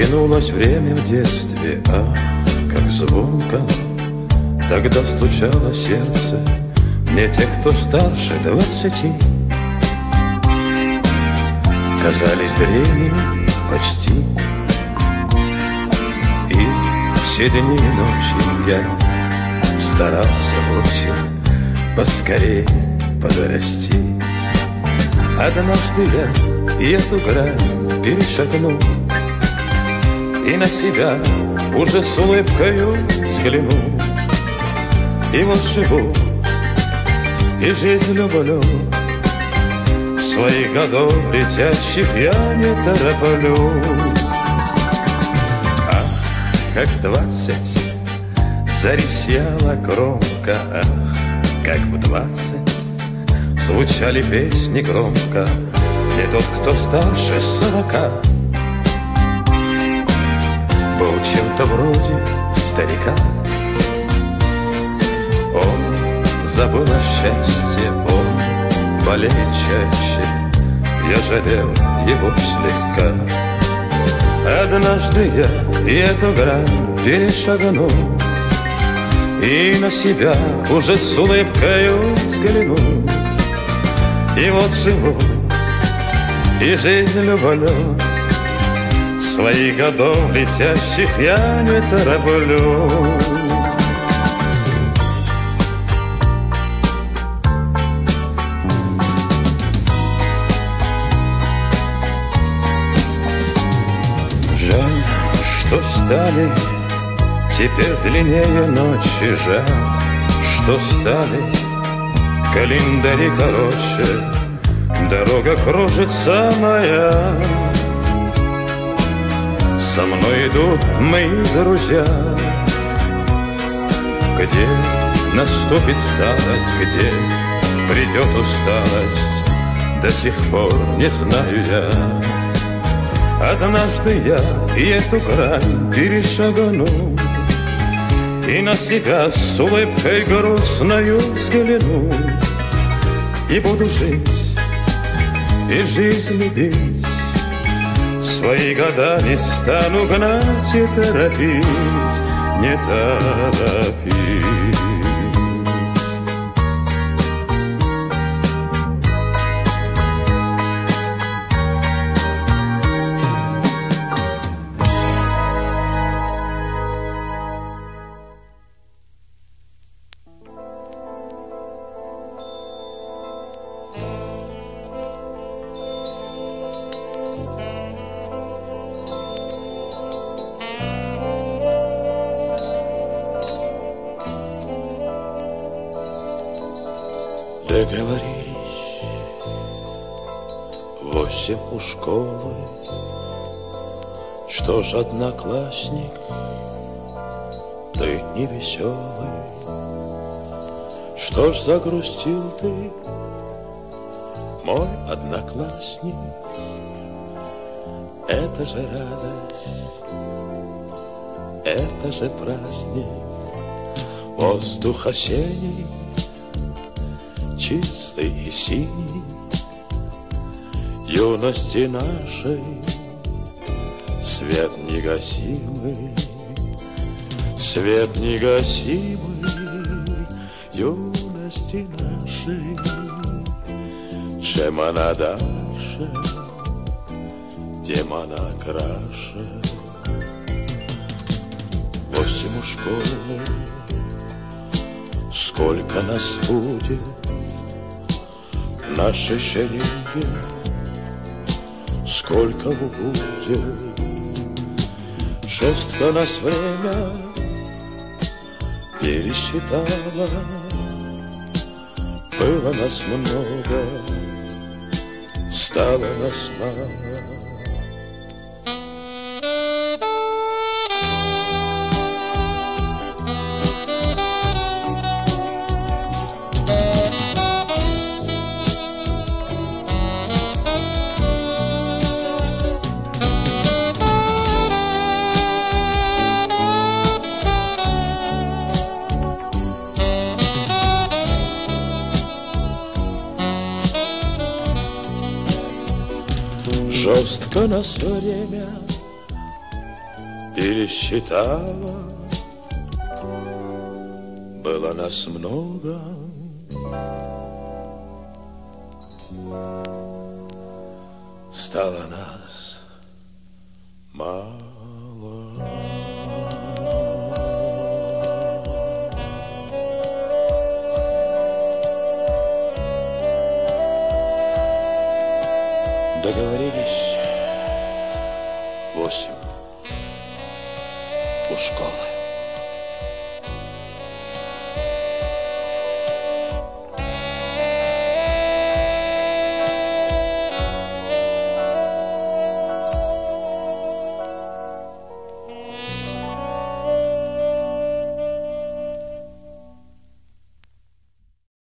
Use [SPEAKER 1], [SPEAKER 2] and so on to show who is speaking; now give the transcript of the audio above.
[SPEAKER 1] Тянулось время в детстве, ах, как звонко тогда стучало сердце. Мне те, кто старше 20, казались древними почти. И все дни и ночи я старался очень поскорее подрасти. Однажды я и эту грань перешагнул, и на себя уже с улыбкою взглянул. И вот живу, и жизнь люблю, своих годов летящих я не тороплю. Ах, как 20 зарисела громко, ах, как в 20 звучали песни громко. Не тот, кто старше 40, был чем-то вроде старика. Он забыл о счастье, он болеет чаще, я жалел его слегка. Однажды я и эту грань перешагнул, и на себя уже с улыбкою взглянул. И вот живу, и жизнь люблю, своих годов летящих я не тороплю. Жаль, что стали теперь длиннее ночи, жаль, что стали календари короче, дорога кружится моя. Со мной идут мои друзья. Где наступит старость, где придет усталость, до сих пор не знаю я. Однажды я и эту грань перешагну, и на себя с улыбкой грустною взгляну. И буду жить, и жизнь любить, свои года не стану гнать и торопить, не торопить. Договорились 8 у школы. Что ж, одноклассник, ты не веселый. Что ж, загрустил ты, мой одноклассник. Это же радость, это же праздник. Воздух осенний, чистый и синий, юности нашей свет негасимый, свет негасимый юности нашей. Чем она дальше, тем она краше. 8 у школы, сколько нас будет в нашей шеренге, сколько будет. Жестко нас время пересчитало, было нас много, стало нас мало. Жестко нас время пересчитала. Было нас много, стало нас мало. Договорились 8 у школы.